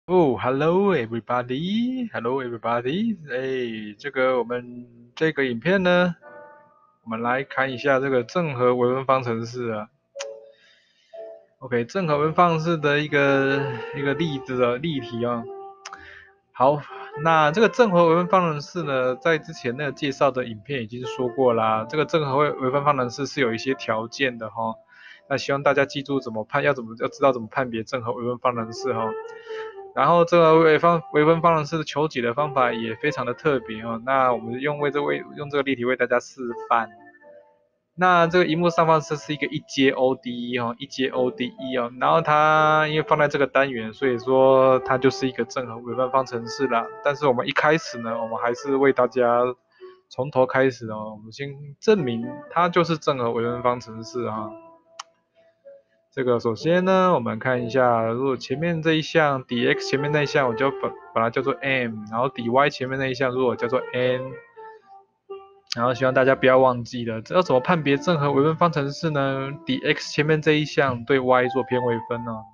哦，Hello everybody，Hello everybody，我们这个影片呢，我们来看一下这个正和微分方程式啊。OK，正和微分方程式的一个例子的例题啊。好，那这个正和微分方程式呢，在之前那个介绍的影片已经说过啦。这个正和微分方程式是有一些条件的哈。那希望大家记住怎么判，要知道怎么判别正和微分方程式哈。然后这个微分方程式的求解的方法也非常的特别哦。那我们用这个例题为大家示范。那这个荧幕上方是一个一阶 ODE 哦，一阶 ODE 哦，然后它因为放在这个单元，所以说它就是一个正和微分方程式啦。但是我们一开始呢，我们还是为大家从头开始哦，我们先证明它就是正和微分方程式啊。这个首先呢，我们看一下，如果前面这一项 dx 前面那一项我就把它叫做 m，然后 dy 前面那一项如果叫做 n，然后希望大家不要忘记了，这要怎么判别正和微分方程式呢？dx 前面这一项对 y 做偏微分哦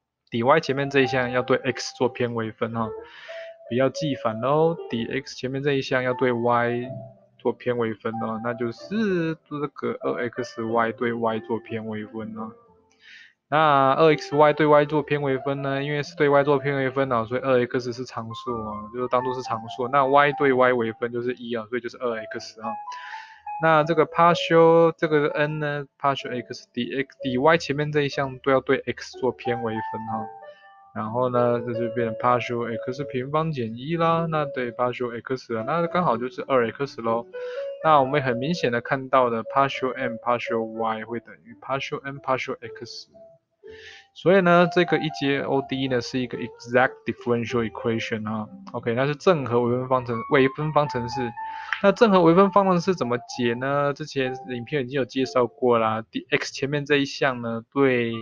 ，dy 前面这一项要对 x 做偏微分哦，不要记反喽。dx 前面这一项要对 y 做偏微分哦，那就是这个 2xy 对 y 做偏微分哦。那 2xy 对 y 做偏微分呢？因为是对 y 做偏微分啊，所以 2x 是常数啊，就是当做是常数。那 y 对 y 微分就是1啊，所以就是 2x 啊。那这个 partial 这个 n 呢，partial x dx dy 前面这一项都要对 x 做偏微分哈。然后呢，这就变成 partial x 平方减1啦，那对 partial x 啊，那刚好就是 2x 咯。那我们很明显的看到的 partial m partial y 会等于 partial n partial x。所以呢，这个一阶 ODE 呢是一个 exact differential equation 啊，OK，那是正和微分方程式。那正和微分方程式怎么解呢？之前影片已经有介绍过啦。dx 前面这一项呢对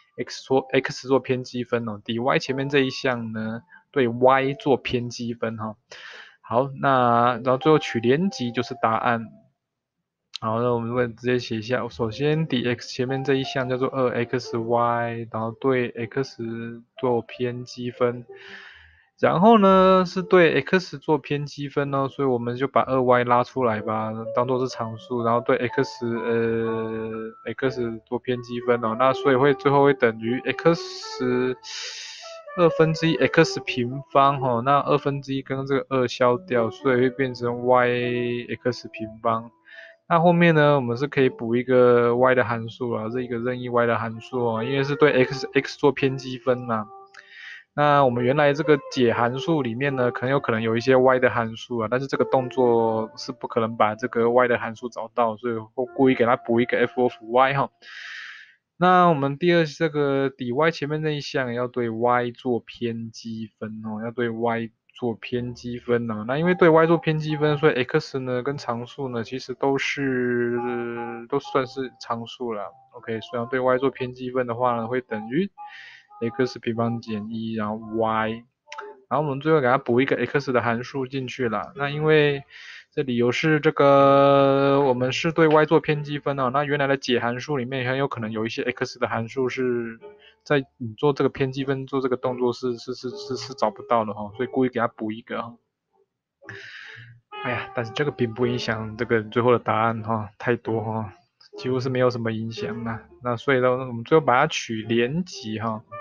x 做偏积分哦，dy 前面这一项呢对 y 做偏积分哈。好，那然后最后取连积就是答案。好，那我们会直接写一下。首先，dx 前面这一项叫做 2xy，然后对 x 做偏积分。然后呢，是对 x 做偏积分呢，所以我们就把 2y 拉出来吧，当做是常数，然后对 x 做偏积分哦。那所以最后会等于 x 1/2 x 平方哦。那1/2跟这个2消掉，所以会变成 yx 平方。那后面呢，我们是可以补一个 y 的函数啊，这一个任意 y 的函数哦，因为是对 x 做偏积分嘛。那我们原来这个解函数里面呢，有可能有一些 y 的函数啊，但是这个动作是不可能把这个 y 的函数找到，所以我故意给它补一个 f of y 哈。那我们第二这个 dy 前面那一项要对 y 做偏积分哦，要对 y 做偏积分哦。那因为对 y 做偏积分，所以 x 呢跟常数呢其实都算是常数了。OK，所以要对 y 做偏积分的话呢，会等于 x 平方减1，然后 y。然后我们最后给它补一个 x 的函数进去了。那因为这理由是这个我们是对 y 做偏积分哦，那原来的解函数里面很有可能有一些 x 的函数是在你做这个偏积分做这个动作是找不到的哈、哦，所以故意给它补一个哈、哦。哎呀，但是这个并不影响这个最后的答案哈、哦，太多哈、哦，几乎是没有什么影响的。那所以呢，我们最后把它取连集哈、哦。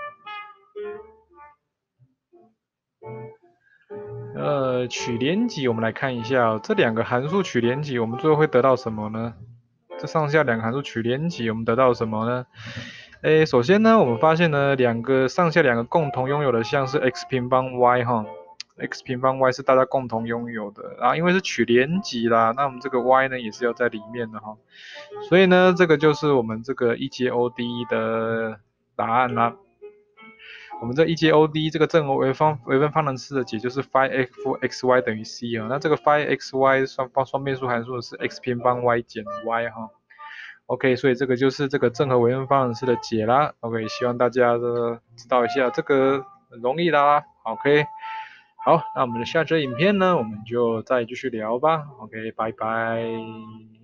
取连级，我们来看一下、哦、这两个函数取连级，我们最后会得到什么呢？这上下两个函数取连级，我们得到什么呢？首先呢，我们发现呢，上下两个共同拥有的项是 x 平方 y 哈，x 平方 y 是大家共同拥有的，然后因为是取连级啦，那我们这个 y 呢也是要在里面的哈，所以呢，这个就是我们这个一阶 ODE 的答案啦。我们这一阶 OD 这个正和微分方程式的解就是 phi(x_y) 等于 c 啊，那这个 phi(x_y) 双变数函数是 x 平方 y 减 y 哈。OK，所以这个就是这个正和微分方程式的解啦。OK，希望大家知道一下，这个很容易啦。OK，好，那我们的下支影片呢，我们就再继续聊吧。OK，拜拜。